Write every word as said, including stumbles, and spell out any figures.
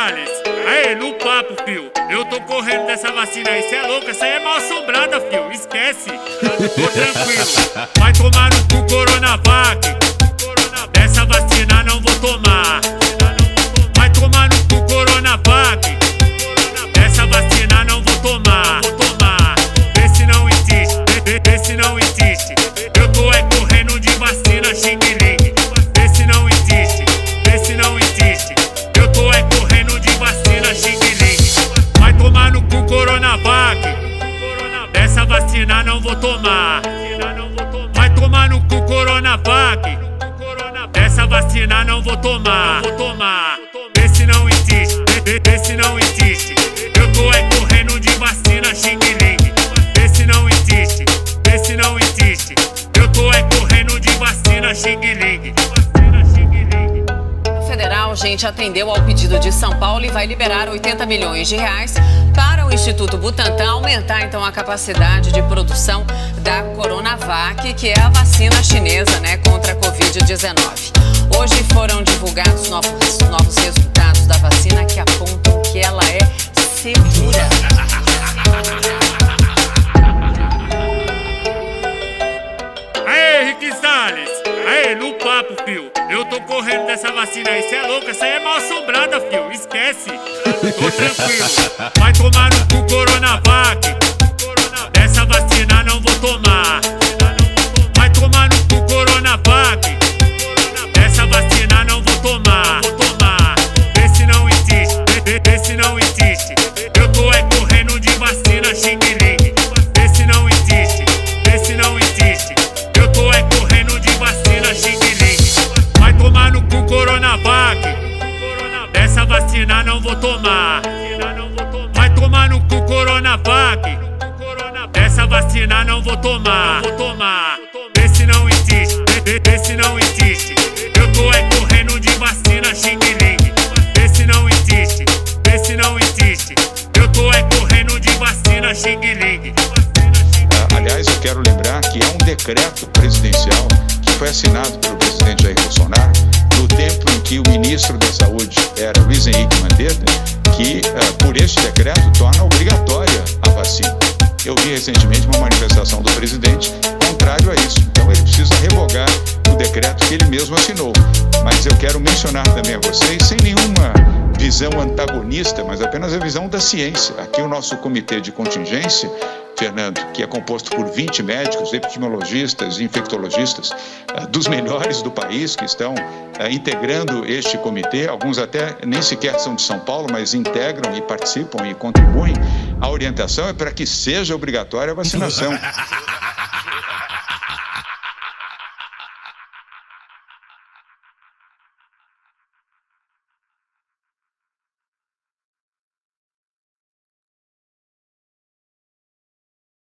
Salles, aê, no papo, fio. Eu tô correndo dessa vacina aí, cê é louco, essa aí é mal assombrada, fio. Esquece, tô tranquilo. Vai tomar no cu, Coronavac. Dessa vacina não vou tomar. Vai tomar no cu, Coronavac. Dessa vacina não vou tomar. Vou tomar. Vê se não existe, vê, vê se não existe. Eu tô é correndo de vacina, xing-ling. Vê se não existe, vê se não existe. Eu tô é correndo de vacina, xing-ling. Vai tomar no cu, Coronavac. Dessa vacina não vou tomar. Vai tomar no cu, Coronavac. Dessa vacina não vou tomar. Vou tomar. Vê se não existe, vê, vê se não existe. Eu tô é correndo de vacina, xing-ling. Vê se não existe, vê se não existe. Eu tô é correndo de vacina, xing-ling. O federal, gente, atendeu ao pedido de São Paulo e vai liberar oitenta milhões de reais para o Instituto Butantan aumentar então a capacidade de produção da Coronavac, que é a vacina chinesa, né, contra a covid dezenove. Hoje foram divulgados novos, novos resultados da vacina que apontam que ela é segura. Aê, Rick Salles, aê, no papo, fio. Eu tô correndo dessa vacina aí, cê é louco, essa aí é mal assombrada, fio. Esquece, tô tranquilo. Vai tomar no cu, Coronavac. Dessa vacina não vou tomar. Vai tomar no cu, Coronavac. Dessa vacina não vou tomar. Vou tomar. Vê se não existe, vê, vê se não existe. Eu tô é correndo de vacina, xing-ling. Vê se não existe, vê se não existe. Eu tô é correndo de vacina, xing-ling. Vai tomar no cu, Coronavac. Dessa vacina não vou tomar. Vai tomar no cu, Coronavac. Dessa vacina não vou tomar. Vou tomar. Vê se não existe, vê, vê se não existe. Eu tô é correndo de vacina, xing-ling. Vê se não existe, vê se não existe. Eu tô é correndo de vacina, xing-ling. Aliás, eu quero lembrar que há um decreto presidencial que foi assinado pelo presidente Jair Bolsonaro no tempo em que o ministro da Saúde era Luiz Henrique Mandetta, que, por este decreto, torna obrigatória a vacina. Eu vi recentemente uma manifestação do presidente contrário a isso. Então ele precisa revogar o decreto que ele mesmo assinou. Mas eu quero mencionar também a vocês, sem nenhuma visão antagonista, mas apenas a visão da ciência. Aqui o nosso comitê de contingência, Fernando, que é composto por vinte médicos, epidemiologistas e infectologistas, dos melhores do país, que estão integrando este comitê. Alguns até nem sequer são de São Paulo, mas integram e participam e contribuem. A orientação é para que seja obrigatória a vacinação.